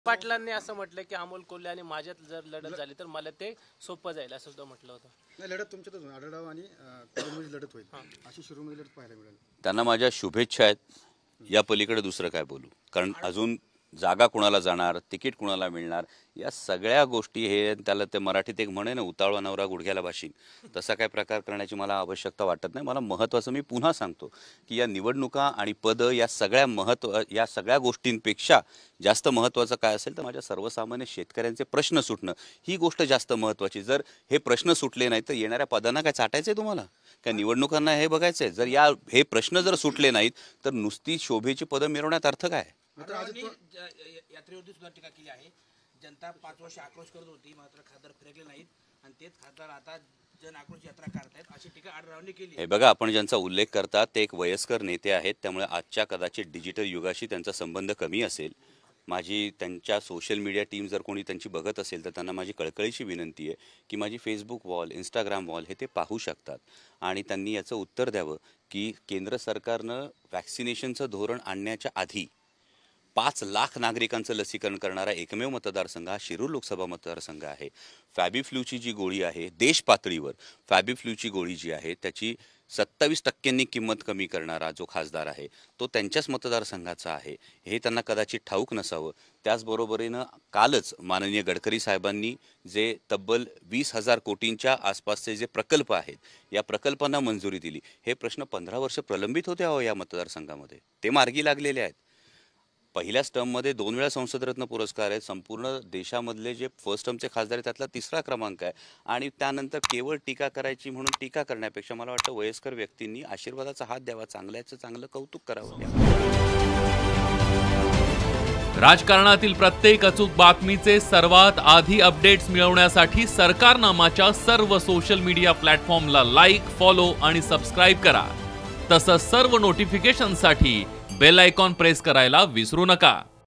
पाटलांनी असं म्हटलं की अमोल कोल्हे आणि माझ्यात जर लढत झाली तर मला ते सोपं जाईल असं सुद्धा म्हटलं होतं. नाही, लढत तुमच्यातच होईल. आढळराव आणि कोल्हेमध्ये लढत होईल, अशी शिरूरमध्ये लढत पाहायला मिळेल. त्यांना माझ्या शुभेच्छा आहेत. या पलीकडे दुसरं काय बोलू, कारण अजून जागा कुणाला जाणार, तिकीट कुणाला मिळणार, या सगळ्या गोष्टी हे त्याला ते मराठीत एक म्हणे ना, उतावळा नवरा गुडघ्याला भाशीन, तसा काय प्रकार करण्याची मला आवश्यकता वाटत नाही. मला महत्त्वाचं मी पुन्हा सांगतो की या निवडणुका आणि पद या सगळ्या गोष्टींपेक्षा जास्त महत्त्वाचं काय असेल तर माझ्या सर्वसामान्य शेतकऱ्यांचे प्रश्न सुटणं ही गोष्ट जास्त महत्त्वाची. जर हे प्रश्न सुटले नाही तर येणाऱ्या पदांना काय चाटायचंय तुम्हाला, काय निवडणुकांना हे बघायचंय? जर हे प्रश्न जर सुटले नाहीत तर नुसती शोभेची पदं मिरवण्यात अर्थ काय? यात्रेवरती सुद्धा टीका केली आहे. जनता 5 वर्ष आक्रोश करत होती, मात्र खासदार फिरकले नाहीत आणि तेच खासदार आता जन आक्रोश यात्रा करतायत, अशी टीका आढळरावांनी केली. हे बघा, आपण ज्यांचा उल्लेख करतात ते एक वयस्कर नेते आहेत, त्यामुळे आजच्या कदाचित डिजिटल युगाशी त्यांचा संबंध कमी असेल. माझी त्यांच्या सोशल मीडिया टीम जर कोणी त्यांची बघत असेल तर त्यांना माझी कळकळीची विनंती आहे की माझी फेसबुक वॉल, इंस्टाग्राम वॉल हे ते पाहू शकतात आणि त्यांनी याचं उत्तर द्यावं की केंद्र सरकारनं वॅक्सिनेशनचं धोरण आणण्याच्या आधी 5 लाख नागरिकांचं लसीकरण करणारा एकमेव मतदारसंघ हा शिरूर लोकसभा मतदारसंघ आहे. फॅबीफ्लूची जी गोळी आहे, देश पातळीवर फॅबीफ्लूची गोळी जी आहे त्याची 27% किंमत कमी करणारा जो खासदार आहे तो त्यांच्याच मतदारसंघाचा आहे, हे त्यांना कदाचित ठाऊक नसावं. त्याचबरोबरीनं कालच माननीय गडकरी साहेबांनी जे तब्बल 20,000 कोटींच्या आसपासचे जे प्रकल्प आहेत या प्रकल्पांना मंजुरी दिली. हे प्रश्न 15 वर्ष प्रलंबित होते अहो या मतदारसंघामध्ये, ते मार्गी लागलेले आहेत. पहिल्या टर्ममध्ये 2 वेळा संसदरत्न पुरस्कार आहेत. संपूर्ण देशामधले जे फर्स्ट टर्मचे खासदार आहेत त्यातला 3रा क्रमांक आहे आणि त्यानंतर केवळ टीका करायची म्हणून टीका करण्यापेक्षा मला वाटतं वयस्कर व्यक्तींनी आशीर्वादाचा हात द्यावा, चांगल्याचं चांगलं कौतुक करावं. राजकारणातील प्रत्येक अचूक बातमीचे सर्वात आधी अपडेट्स मिळवण्यासाठी सरकारनामाच्या सर्व सोशल मीडिया प्लॅटफॉर्मला लाईक, फॉलो आणि सबस्क्राईब करा. तसंच सर्व नोटिफिकेशनसाठी बेल आयकॉन प्रेस करायला विसरू नका.